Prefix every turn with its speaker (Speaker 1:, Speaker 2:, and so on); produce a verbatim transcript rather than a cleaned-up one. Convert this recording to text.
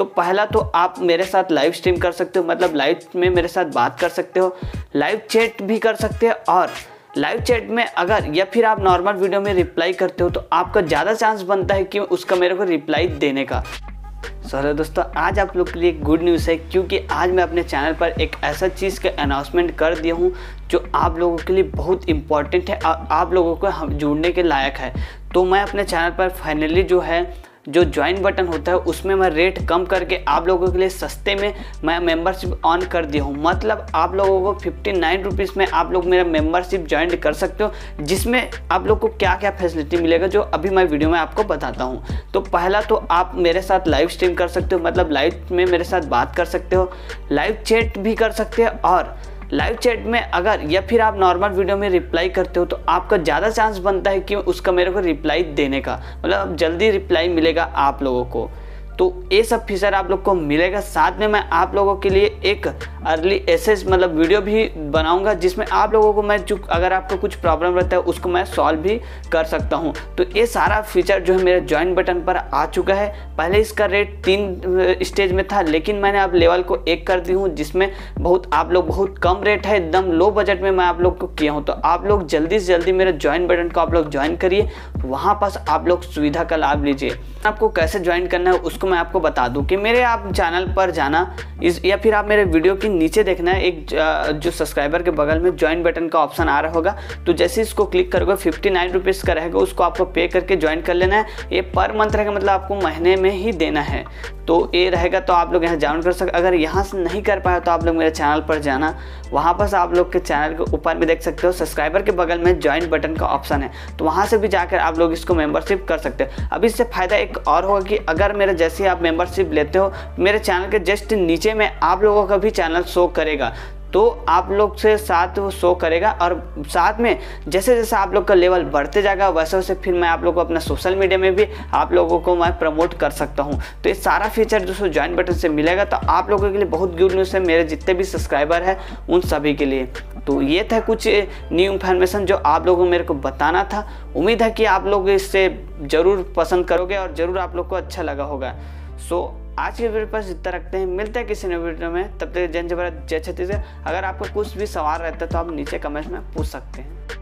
Speaker 1: तो पहला तो आप मेरे साथ लाइव स्ट्रीम कर सकते हो, मतलब लाइव में मेरे साथ बात कर सकते हो, लाइव चैट भी कर सकते हो। और लाइव चैट में अगर या फिर आप नॉर्मल वीडियो में रिप्लाई करते हो तो आपका ज़्यादा चांस बनता है कि उसका मेरे को रिप्लाई देने का। सो हेलो दोस्तों, आज आप लोग के लिए गुड न्यूज़ है, क्योंकि आज मैं अपने चैनल पर एक ऐसा चीज़ का अनाउंसमेंट कर दिया हूँ जो आप लोगों के लिए बहुत इंपॉर्टेंट है और आप लोगों को हम जुड़ने के लायक है। तो मैं अपने चैनल पर फाइनली जो है जो ज्वाइन बटन होता है उसमें मैं रेट कम करके आप लोगों के लिए सस्ते में मैं मेंबरशिप ऑन कर दिया हूँ। मतलब आप लोगों को फिफ्टी नाइन रुपीज़ में आप लोग मेरा मेंबरशिप ज्वाइन कर सकते हो, जिसमें आप लोग को क्या क्या फैसिलिटी मिलेगा जो अभी मैं वीडियो में आपको बताता हूँ। तो पहला तो आप मेरे साथ लाइव स्ट्रीम कर सकते हो, मतलब लाइव में मेरे साथ बात कर सकते हो, लाइव चैट भी कर सकते हो। और लाइव चैट में अगर या फिर आप नॉर्मल वीडियो में रिप्लाई करते हो तो आपका ज़्यादा चांस बनता है कि उसका मेरे को रिप्लाई देने का, मतलब जल्दी रिप्लाई मिलेगा आप लोगों को। तो ये सब फीचर आप लोग को मिलेगा। साथ में मैं आप लोगों के लिए एक अर्ली एसेस मतलब वीडियो भी बनाऊंगा, जिसमें आप लोगों को मैं जो अगर आपको कुछ प्रॉब्लम रहता है उसको मैं सॉल्व भी कर सकता हूं। तो ये सारा फीचर जो है मेरे ज्वाइन बटन पर आ चुका है। पहले इसका रेट तीन स्टेज में था, लेकिन मैंने अब लेवल को एक कर दी हूँ, जिसमें बहुत आप लोग बहुत कम रेट है, एकदम लो बजट में मैं आप लोग को किया हूँ। तो आप लोग जल्दी से जल्दी मेरे ज्वाइन बटन को आप लोग ज्वाइन करिए, वहाँ पास आप लोग सुविधा का लाभ लीजिए। आपको कैसे ज्वाइन करना है उसको मैं आपको बता दूं कि मेरे आप चैनल पर जाना इस या फिर आप मेरे वीडियो के नीचे देखना है, एक जो सब्सक्राइबर के बगल में ज्वाइन बटन का ऑप्शन आ रहा होगा। तो जैसे इसको क्लिक करोगे फिफ्टी नाइन रुपीज़ का रहेगा, उसको आपको पे करके ज्वाइन कर लेना है। ये पर मंथ रहेगा, मतलब आपको महीने में ही देना है। तो ये रहेगा, तो आप लोग यहाँ ज्वाइन कर सकते। अगर यहाँ से नहीं कर पाए तो आप लोग मेरे चैनल पर जाना, वहाँ पर आप लोग के चैनल के ऊपर भी देख सकते हो सब्सक्राइबर के बगल में ज्वाइन बटन का ऑप्शन है, तो वहाँ से भी जाकर आप लोग इसको मेंबरशिप कर सकते हो। अब इससे फ़ायदा एक और होगा कि अगर मेरे जैसे आप मेंबरशिप लेते हो, मेरे चैनल के जस्ट नीचे में आप लोगों का भी चैनल शो करेगा, तो आप लोग से साथ वो शो करेगा। और साथ में जैसे जैसे आप लोग का लेवल बढ़ते जाएगा वैसे वैसे फिर मैं आप लोग को अपना सोशल मीडिया में भी आप लोगों को मैं प्रमोट कर सकता हूं। तो ये सारा फीचर जो ज्वाइन बटन से मिलेगा, तो आप लोगों के लिए बहुत गुड न्यूज़ है, मेरे जितने भी सब्सक्राइबर हैं उन सभी के लिए। तो ये था कुछ न्यू इन्फॉर्मेशन जो आप लोगों को मेरे को बताना था। उम्मीद है कि आप लोग इससे ज़रूर पसंद करोगे और ज़रूर आप लोग को अच्छा लगा होगा। सो आज के वीडियो पर इतना रखते हैं, मिलते हैं किसी नए वीडियो में। तब तक जय हिंद, जय भारत, जय छत्तीसगढ़। अगर आपको कुछ भी सवाल रहता है तो आप नीचे कमेंट में पूछ सकते हैं।